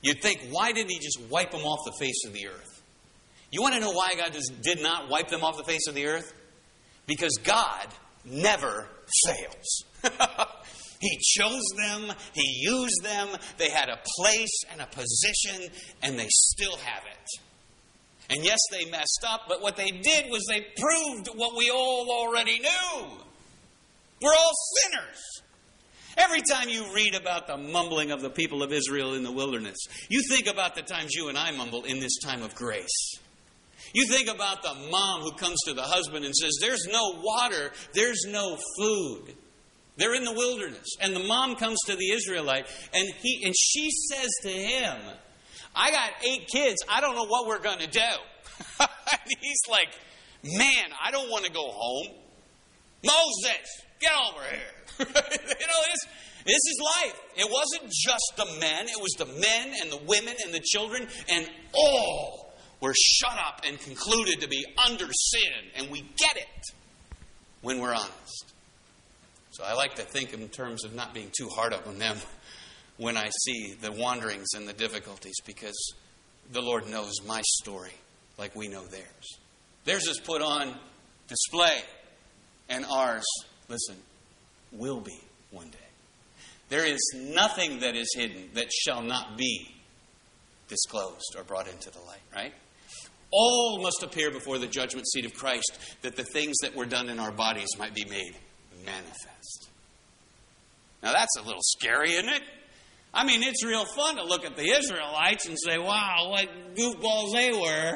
You'd think, why didn't he just wipe them off the face of the earth? You want to know why God just did not wipe them off the face of the earth? Because God never fails. He chose them. He used them. They had a place and a position, and they still have it. And yes, they messed up, but what they did was they proved what we all already knew. We're all sinners. Every time you read about the mumbling of the people of Israel in the wilderness, you think about the times you and I mumble in this time of grace. You think about the mom who comes to the husband and says, there's no water, there's no food. They're in the wilderness. And the mom comes to the Israelite, and he and she says to him, I got eight kids, I don't know what we're going to do. And he's like, man, I don't want to go home. Moses, get over here. You know, this, this is life. It wasn't just the men. It was the men and the women and the children. And all were shut up and concluded to be under sin. And we get it when we're honest. So I like to think in terms of not being too hard up on them when I see the wanderings and the difficulties, because the Lord knows my story like we know theirs. Theirs is put on display, and ours, listen, will be one day. There is nothing that is hidden that shall not be disclosed or brought into the light, right? All must appear before the judgment seat of Christ, that the things that were done in our bodies might be made manifest. Now that's a little scary, isn't it? I mean, it's real fun to look at the Israelites and say, wow, what goofballs they were.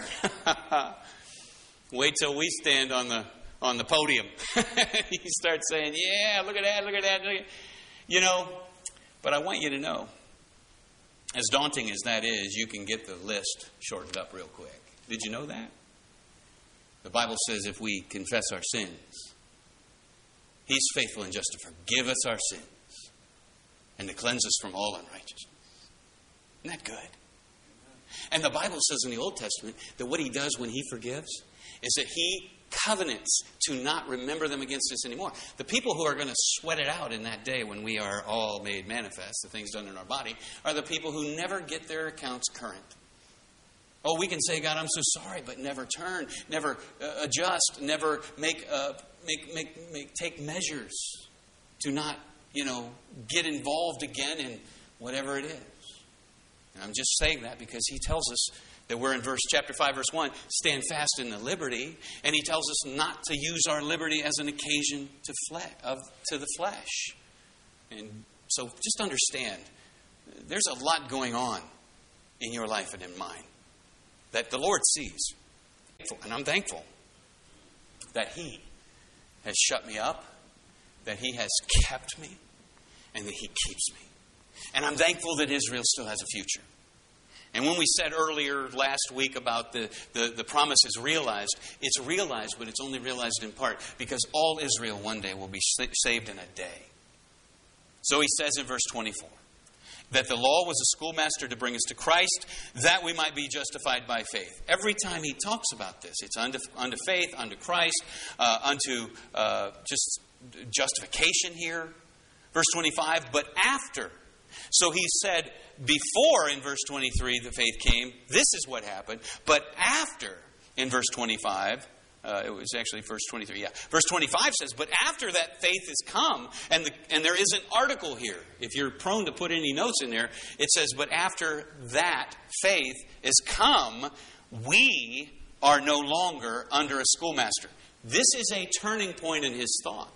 Wait till we stand on the on the podium. You start saying, yeah, look at that, look at that. Look at... You know, but I want you to know, as daunting as that is, you can get the list shortened up real quick. Did you know that? The Bible says if we confess our sins, He's faithful and just to forgive us our sins and to cleanse us from all unrighteousness. Isn't that good? And the Bible says in the Old Testament that what He does when He forgives is that He covenants to not remember them against us anymore. The people who are going to sweat it out in that day when we are all made manifest, the things done in our body, are the people who never get their accounts current. Oh, we can say, God, I'm so sorry, but never turn, never uh, adjust, never make, uh, make, make, make, take measures to not, you know, get involved again in whatever it is. And I'm just saying that because He tells us that we're in verse chapter five, verse one, stand fast in the liberty. And He tells us not to use our liberty as an occasion to, fle- of, to the flesh. And so just understand, there's a lot going on in your life and in mine that the Lord sees. And I'm thankful that He has shut me up, that He has kept me, and that He keeps me. And I'm thankful that Israel still has a future. And when we said earlier last week about the, the, the promise is realized, it's realized, but it's only realized in part, because all Israel one day will be saved in a day. So He says in verse twenty-four, that the law was a schoolmaster to bring us to Christ, that we might be justified by faith. Every time He talks about this, it's unto, unto faith, unto Christ, uh, unto uh, just justification here. Verse twenty-five, but after. So He said before in verse twenty-three the faith came, this is what happened. But after, in verse twenty-five, uh, it was actually verse twenty-three, yeah. Verse twenty-five says, but after that faith has come, and, the, and there is an article here. If you're prone to put any notes in there, it says, but after that faith is come, we are no longer under a schoolmaster. This is a turning point in His thought.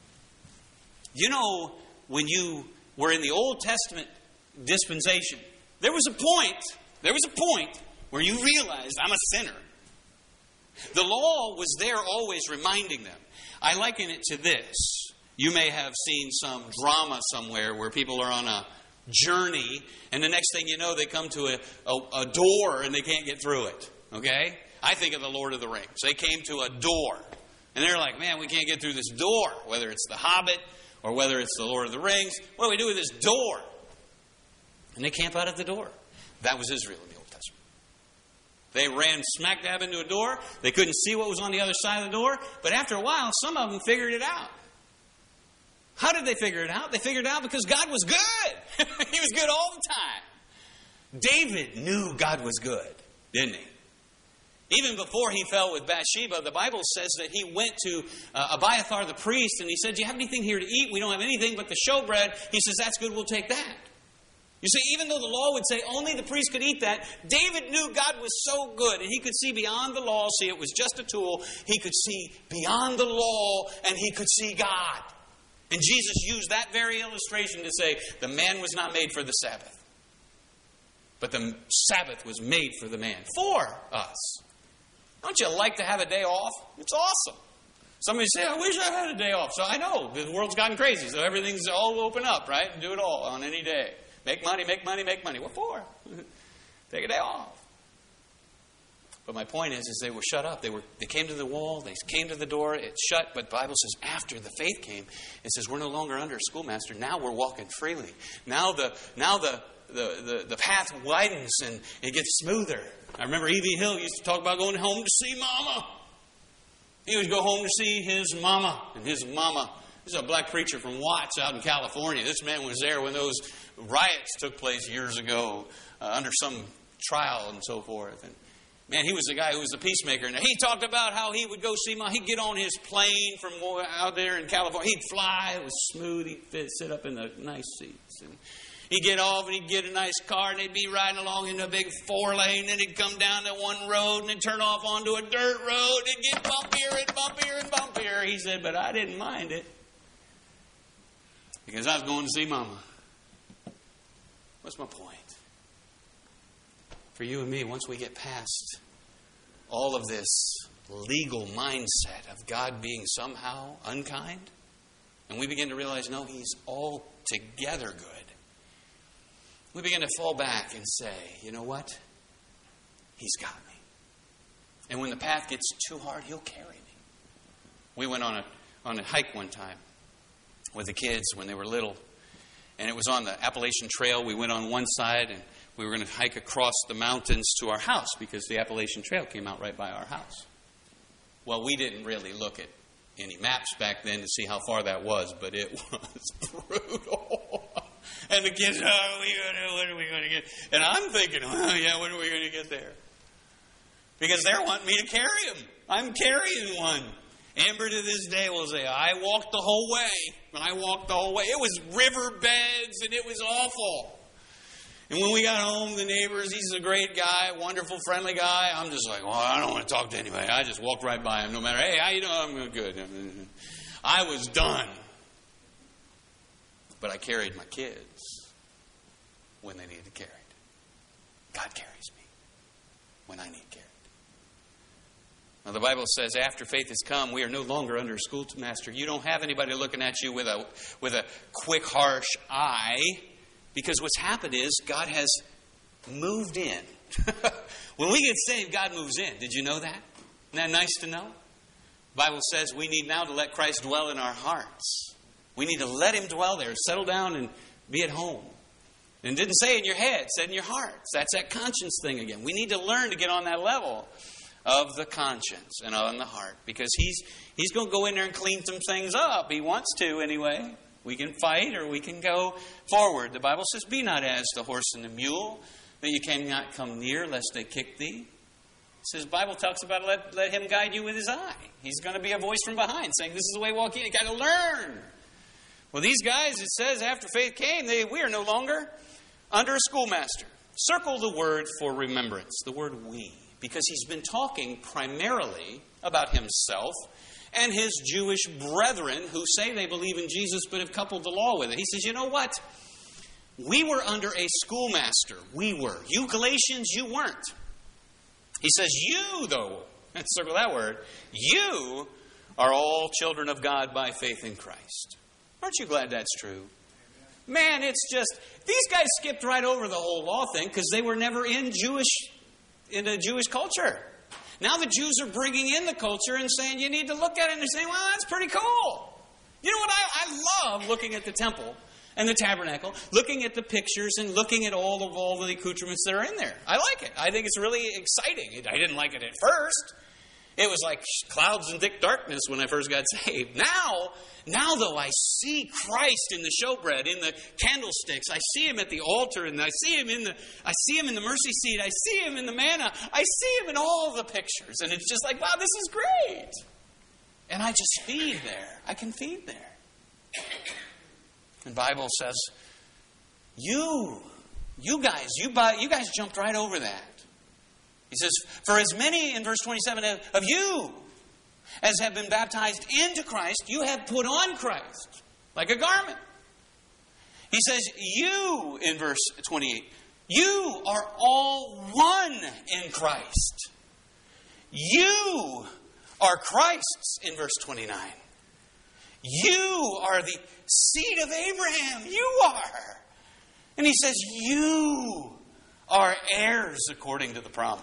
You know, when you were in the Old Testament dispensation, there was a point, there was a point where you realized I'm a sinner. The law was there always reminding them. I liken it to this. You may have seen some drama somewhere where people are on a journey, and the next thing you know, they come to a, a, a door and they can't get through it. Okay? I think of the Lord of the Rings. They came to a door, and they're like, man, we can't get through this door, whether it's the Hobbit or whether it's the Lord of the Rings. What do we do with this door? And they camp out at the door. That was Israel in the Old Testament. They ran smack dab into a door. They couldn't see what was on the other side of the door. But after a while, some of them figured it out. How did they figure it out? They figured it out because God was good. He was good all the time. David knew God was good, didn't he? Even before he fell with Bathsheba, the Bible says that he went to uh, Abiathar the priest and he said, do you have anything here to eat? We don't have anything but the showbread. He says, that's good, we'll take that. You see, even though the law would say only the priest could eat that, David knew God was so good and he could see beyond the law. See, it was just a tool. He could see beyond the law and he could see God. And Jesus used that very illustration to say the man was not made for the Sabbath, but the Sabbath was made for the man, for us. Don't you like to have a day off? It's awesome. Somebody say, I wish I had a day off. So I know, the world's gotten crazy, so everything's all open up, right? And do it all on any day. Make money, make money, make money. What for? Take a day off. But my point is, is they were shut up. They were. They came to the wall. They came to the door. It's shut. But the Bible says after the faith came, it says we're no longer under a schoolmaster. Now we're walking freely. Now the now the the the, the path widens and it gets smoother. I remember E V Hill used to talk about going home to see Mama. He would go home to see his mama and his mama. This is a black preacher from Watts out in California. This man was there when those riots took place years ago uh, under some trial and so forth. And man, he was the guy who was the peacemaker. And he talked about how he would go see Mom. He'd get on his plane from out there in California. He'd fly. It was smooth. He'd fit, sit up in the nice seats. And he'd get off and he'd get a nice car. And they'd be riding along in a big four lane. And then he'd come down to one road and then turn off onto a dirt road. And get bumpier and bumpier and bumpier. He said, but I didn't mind it, because I was going to see Mama. What's my point? For you and me, once we get past all of this legal mindset of God being somehow unkind, and we begin to realize, no, He's altogether good, we begin to fall back and say, you know what? He's got me. And when the path gets too hard, He'll carry me. We went on a on a hike one time with the kids when they were little. And it was on the Appalachian Trail. We went on one side and we were going to hike across the mountains to our house because the Appalachian Trail came out right by our house. Well, we didn't really look at any maps back then to see how far that was, but it was brutal. And the kids, oh, what are we going to do? When are we going to get? And I'm thinking, oh, yeah, when are we going to get there? Because they're wanting me to carry them. I'm carrying one. Amber to this day will say, I walked the whole way. I walked the whole way. It was riverbeds and it was awful. And when we got home, the neighbors, he's a great guy, wonderful, friendly guy. I'm just like, well, I don't want to talk to anybody. I just walked right by him no matter, hey, how you doing? I'm good. I was done. But I carried my kids when they needed carried. God carries me when I need carried. Now, the Bible says after faith has come, we are no longer under a schoolmaster. You don't have anybody looking at you with a with a quick, harsh eye, because what's happened is God has moved in. When we get saved, God moves in. Did you know that? Isn't that nice to know? The Bible says we need now to let Christ dwell in our hearts. We need to let Him dwell there, settle down and be at home. And it didn't say in your head, it said in your hearts. That's that conscience thing again. We need to learn to get on that level of the conscience and on the heart, because he's he's going to go in there and clean some things up. He wants to anyway. We can fight or we can go forward. The Bible says, be not as the horse and the mule, that you cannot come near lest they kick thee. It says, the Bible talks about let, let him guide you with his eye. He's going to be a voice from behind saying, this is the way walk in. You got to learn. Well, these guys, it says, after faith came, they we are no longer under a schoolmaster. Circle the word for remembrance, the word we. Because he's been talking primarily about himself and his Jewish brethren who say they believe in Jesus but have coupled the law with it. He says, you know what? We were under a schoolmaster. We were. You Galatians, you weren't. He says, you, though, let's circle that word, you are all children of God by faith in Christ. Aren't you glad that's true? Man, it's just, these guys skipped right over the whole law thing because they were never in Jewish in a Jewish culture. Now the Jews are bringing in the culture and saying you need to look at it and they're saying, well, that's pretty cool. You know what? I, I love looking at the temple and the tabernacle, looking at the pictures and looking at all of all the accoutrements that are in there. I like it. I think it's really exciting. I didn't like it at first It was like clouds and thick darkness when I first got saved. Now, now though, I see Christ in the showbread, in the candlesticks. I see Him at the altar, and I see Him in the I see Him in the mercy seat. I see Him in the manna. I see Him in all the pictures, and it's just like, wow, this is great. And I just feed there. I can feed there. The Bible says, you, you guys, you buy, you guys jumped right over that. He says, for as many, in verse twenty-seven, of you as have been baptized into Christ, you have put on Christ, like a garment. He says, you, in verse twenty-eight, you are all one in Christ. You are Christ's, in verse twenty-nine. You are the seed of Abraham. You are. And he says, you are heirs according to the promise.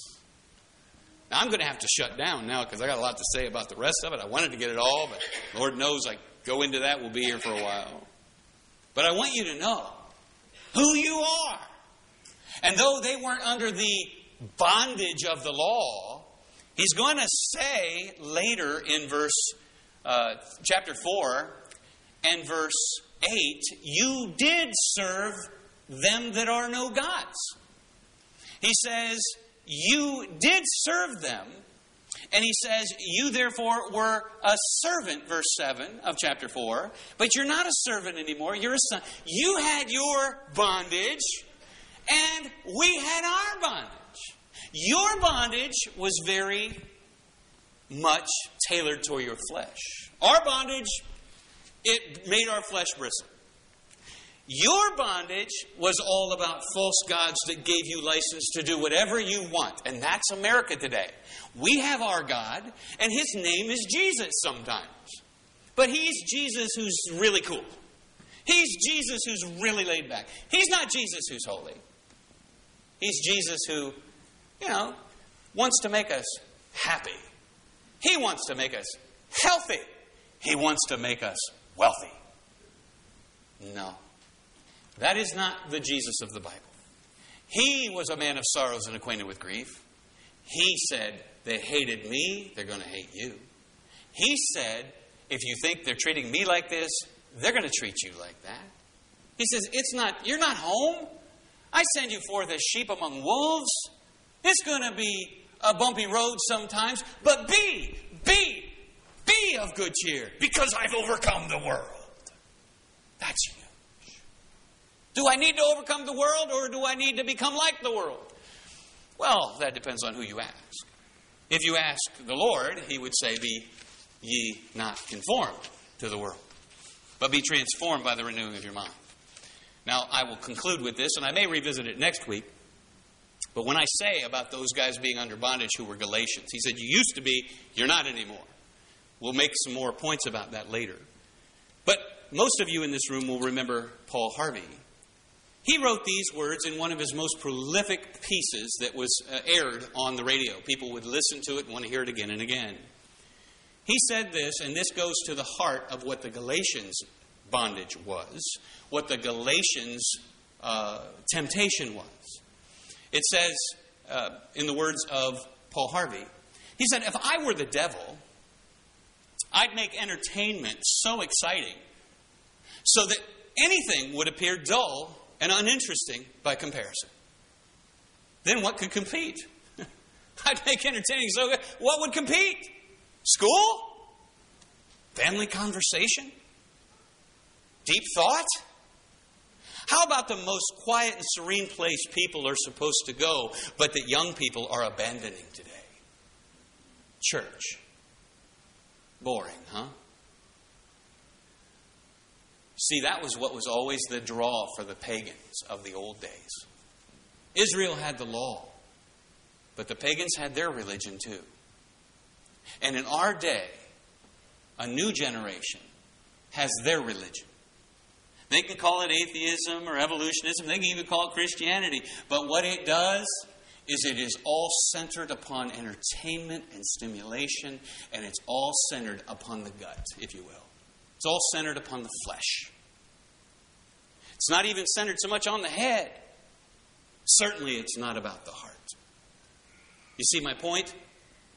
Now, I'm going to have to shut down now because I got a lot to say about the rest of it. I wanted to get it all, but Lord knows I go into that. We'll be here for a while. But I want you to know who you are. And though they weren't under the bondage of the law, he's going to say later in verse uh, chapter four and verse eight, you did serve them that are no gods. He says, you did serve them. And he says, you therefore were a servant, verse seven of chapter four. But you're not a servant anymore. You're a son. You had your bondage, and we had our bondage. Your bondage was very much tailored toward your flesh. Our bondage, it made our flesh bristle. Your bondage was all about false gods that gave you license to do whatever you want. And that's America today. We have our God, and His name is Jesus sometimes. But He's Jesus who's really cool. He's Jesus who's really laid back. He's not Jesus who's holy. He's Jesus who, you know, wants to make us happy. He wants to make us healthy. He wants to make us wealthy. No. That is not the Jesus of the Bible. He was a man of sorrows and acquainted with grief. He said, they hated me, they're going to hate you. He said, if you think they're treating me like this, they're going to treat you like that. He says, it's not, you're not home. I send you forth as sheep among wolves. It's going to be a bumpy road sometimes, but be, be, be of good cheer, because I've overcome the world. That's huge. Do I need to overcome the world, or do I need to become like the world? Well, that depends on who you ask. If you ask the Lord, He would say, be ye not conformed to the world, but be transformed by the renewing of your mind. Now, I will conclude with this, and I may revisit it next week. But when I say about those guys being under bondage who were Galatians, he said, you used to be, you're not anymore. We'll make some more points about that later. But most of you in this room will remember Paul Harvey. He wrote these words in one of his most prolific pieces that was uh, aired on the radio. People would listen to it and want to hear it again and again. He said this, and this goes to the heart of what the Galatians' bondage was, what the Galatians' uh, temptation was. It says, uh, in the words of Paul Harvey, he said, if I were the devil, I'd make entertainment so exciting so that anything would appear dull and uninteresting by comparison. Then what could compete? I'd make entertaining so good. What would compete? School? Family conversation? Deep thought? How about the most quiet and serene place people are supposed to go, but that young people are abandoning today? Church. Boring, huh? See, that was what was always the draw for the pagans of the old days. Israel had the law, but the pagans had their religion too. And in our day, a new generation has their religion. They can call it atheism or evolutionism. They can even call it Christianity. But what it does is it is all centered upon entertainment and stimulation, and it's all centered upon the gut, if you will. It's all centered upon the flesh. It's not even centered so much on the head. Certainly it's not about the heart. You see my point?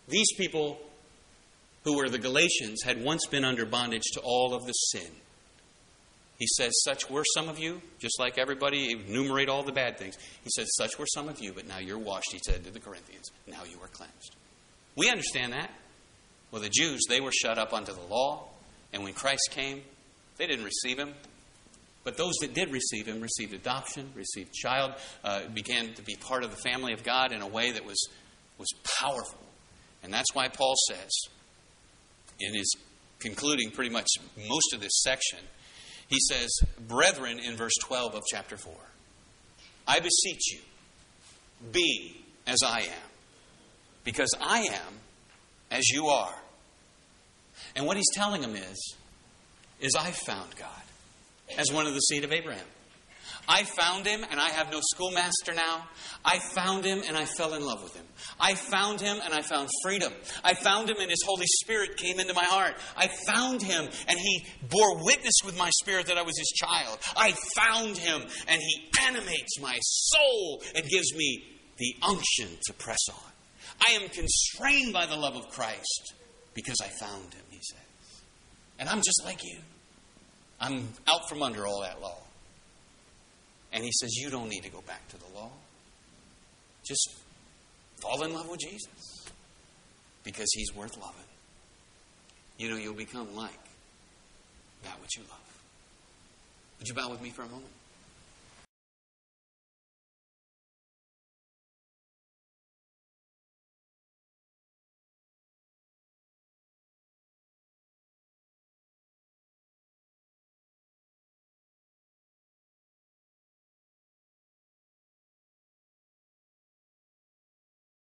These people who were the Galatians had once been under bondage to all of the sin. He says, such were some of you, just like everybody, enumerate all the bad things. He says, such were some of you, but now you're washed, he said to the Corinthians. Now you are cleansed. We understand that. Well, the Jews, they were shut up under the law, and when Christ came, they didn't receive him. But those that did receive him received adoption, received child, uh, began to be part of the family of God in a way that was, was powerful. And that's why Paul says, in his concluding pretty much most of this section, he says, brethren, in verse twelve of chapter four, I beseech you, be as I am, because I am as you are. And what he's telling them is, is I found God as one of the seed of Abraham. I found him, and I have no schoolmaster now. I found him, and I fell in love with him. I found him, and I found freedom. I found him, and his Holy Spirit came into my heart. I found him, and he bore witness with my spirit that I was his child. I found him, and he animates my soul and gives me the unction to press on. I am constrained by the love of Christ because I found him, he says. And I'm just like you. I'm out from under all that law. And he says, you don't need to go back to the law. Just fall in love with Jesus because he's worth loving. You know, you'll become like that which you love. Would you bow with me for a moment?